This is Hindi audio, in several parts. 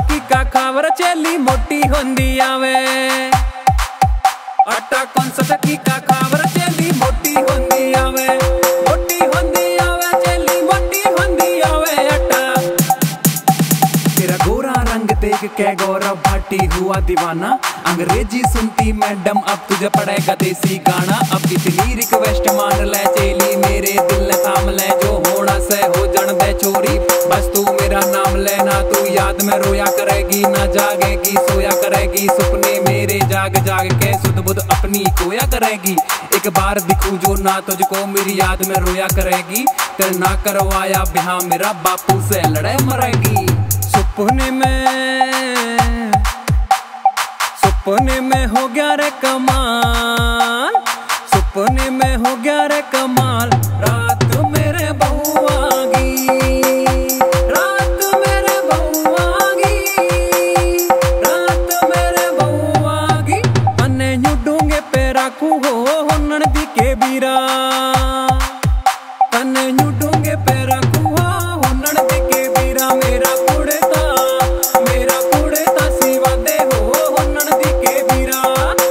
की का खबर चेली मोटी होंदी आवे। आटा कौन सा की का खबर चेली मोटी होंदी आवे। मोटी होंदी आवे चेली मोटी होंदी आवे। आटा तेरा गोरा रंग देख के गौरव भाटी हुआ दीवाना। अंग्रेजी सुनती मैडम अब तुझे पड़ेगा देसी गाना। अब इतनी रिक्वेस्ट मान ले चेली मेरे दिल ने थाम ले। जो होना से हो जन दे चोरी बस तू मेरा नाम लेना। तू याद में रोया करेगी ना जागेगी सोया करेगी। सपने मेरे जाग जाग के सुध बुध अपनी खोया करेगी। एक बार दिखूं जो ना तुझको मेरी याद में रोया करेगी। तेरे ना करवाया ब्याह मेरा बापू से लड़े मरेगी। सपने में हो गया रे कमाल। सपने में हो गया रे कमाल। रात मेरे बहू आगी। रात मेरे बहू आगी। रात मेरे बहू आगी। अने न्यू डूंगे पे राखू हो होनन दी के बीरा। अने न्यू डूंगे पे राखू हो होनन दी के बीरा। मेरा कुड़े सीवा दे हो होनन दी के बीरा।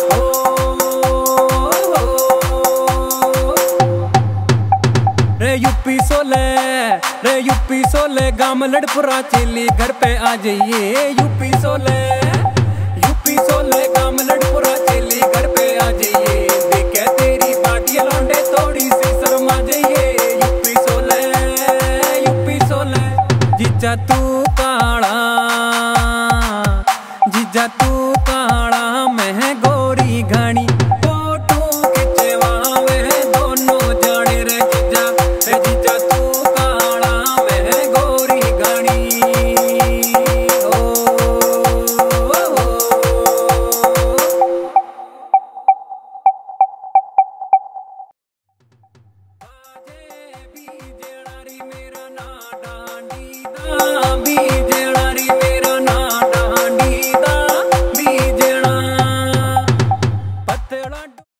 रे यूपी सोले गाम लड़पुरा चेली घर पे आ जाइए। यूपी सोले गाम लड़पुरा चेली घर पे आ जाइए। देखे तेरी पार्टी लौंडे थोड़ी सी शर्मा जाइए। यूपी सोले जीजा तू काला जीजा तू